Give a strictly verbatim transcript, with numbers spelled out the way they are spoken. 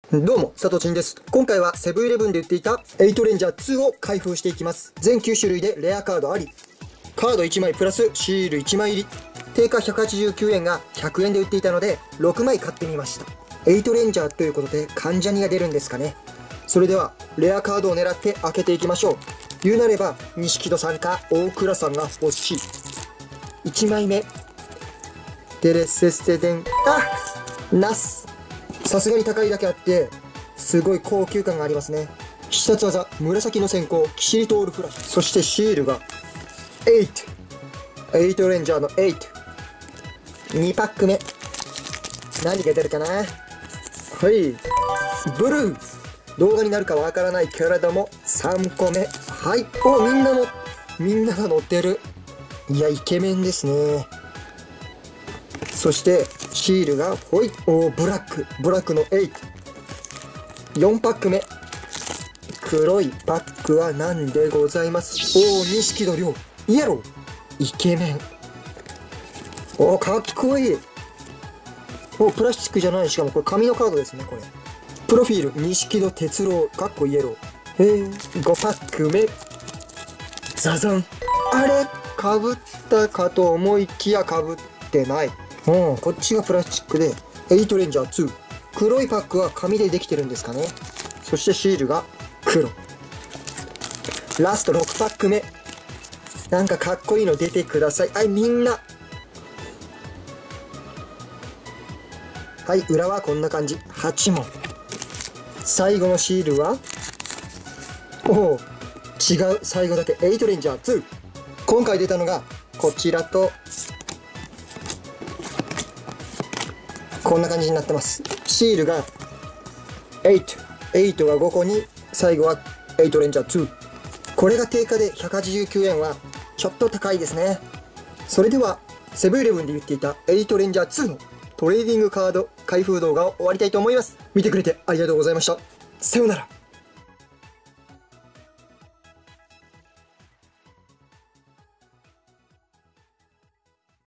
どうも、佐藤ちんです。今回はセブンイレブンで売っていたエイトレンジャーツーを開封していきます。全きゅう種類でレアカードあり。カードいちまいプラスシールいちまい入り。定価ひゃくはちじゅうきゅうえんがひゃくえんで売っていたので、ろくまい買ってみました。エイトレンジャーということで関ジャニが出るんですかね。それでは、レアカードを狙って開けていきましょう。言うなれば、錦戸さんか大倉さんが欲しい。いちまいめ。テレセステデン。あナス。さすがに高いだけあって、すごい高級感がありますね。必殺技、紫の閃光、キシリトールフラッシュ。そしてシールが、エイト。エイトレンジャーのエイト。にパック目。何が出るかな。はい。ブルー。動画になるかわからないけれども、さんこめ。はい。お、みんなも、みんなが乗ってる。いや、イケメンですね。そして、シールが、ほい。おー、ブラック。ブラックのエイト。よんパック目。黒いパックは何でございます。おー、錦戸亮。イエロー。イケメン。おー、かっこいい。おー、プラスチックじゃない。しかもこれ紙のカードですね、これ。プロフィール、錦戸哲郎。かっこイエロー。へー、ごパック目。ザザン。あれかぶったかと思いきやかぶってない。うん、こっちがプラスチックで、エイトレンジャーツー。黒いパックは紙でできてるんですかね。そしてシールが黒。ラストろくパック目。なんかかっこいいの出てください。はい、みんな。はい、裏はこんな感じ。はちもん。最後のシールは、おお、違う。最後だけエイトレンジャーツー。今回出たのが、こちらと、こんな感じになってます。シールがエイト。エイトがごこに、最後はエイトレンジャーツー。これが定価でひゃくはちじゅうきゅうえんはちょっと高いですね。それでは、セブンイレブンで言っていたエイトレンジャーツーのトレーディングカード開封動画を終わりたいと思います。見てくれてありがとうございました。さようなら。